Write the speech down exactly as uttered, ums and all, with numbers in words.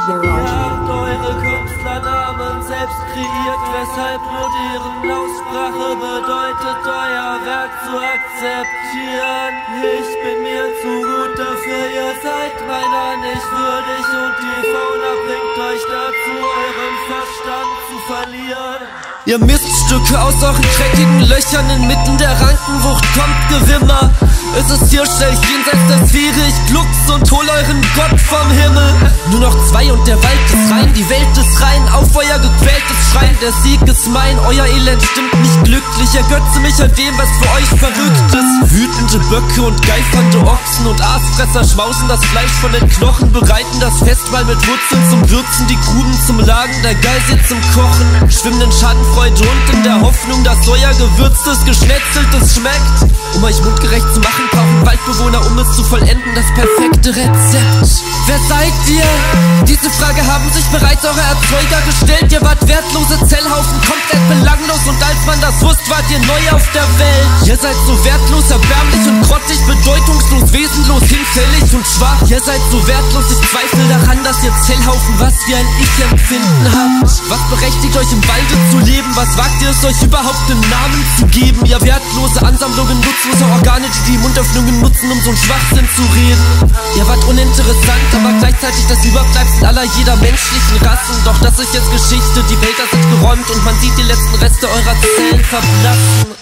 Ihr habt eure Künstlernamen selbst kreiert, weshalb nur deren Aussprache bedeutet, euer Werk zu akzeptieren. Ich bin mir zu gut dafür, ihr seid meiner nicht würdig und die Fauna bringt euch dazu, euren Verstand zu verlieren. Ihr Miststücke aus euren dreckigen Löchern inmitten der Rankenwucht kommt Gewimmer. Es ist hier schnell jenseits der Sphäre, ich gluck's und hol euren Gott vom Himmel. Nur noch zwei und der Wald ist rein, die Welt ist rein, auf euer gequältes Schreien. Der Sieg ist mein, euer Elend stimmt nicht glücklich, ergötze mich an dem, was für euch verrückt ist. Wütende Böcke und geifernde Ochsen und Aasfresser schmausen das Fleisch von den Knochen, bereiten das Festmahl mit Wurzeln zum Würzen, die Gruben zum Lagen, der Geisel zum Kochen, schwimmen in Schadenfreude und in der Hoffnung, dass euer gewürztes, geschnetzeltes schmeckt. Um euch mundgerecht zu machen, brauchen Waldbewohner, um es zu vollenden, das perfekte Rezept. Wer seid ihr? Diese Frage haben sich bereits eure Erzeuger gestellt. Ihr wart wertlose Zellhaufen, komplett belanglos, und als man das wusste, wart ihr neu auf der Welt. Ihr seid so wertlos, erbärmlich und grottig, bedeutungslos, wesenlos, hinfällig und schwach. Ihr seid so wertlos, ich zweifle daran, dass ihr Zellhaufen was wie ein Ich-Empfinden habt. Was berechtigt euch im Walde zu leben? Was wagt ihr es euch überhaupt einen Namen zu geben? Ihr wertlose Ansammlungen nutzloser Organe, die die Mundöffnungen nutzen, um so'n Schwachsinn zu reden. Ihr wart uninteressant, aber gleichzeitig das Überbleibsel aller jeder menschlichen Rassen. Doch das ist jetzt Geschichte, die Wälder sind geräumt und man sieht die letzten Reste eurer Zellen verblassen.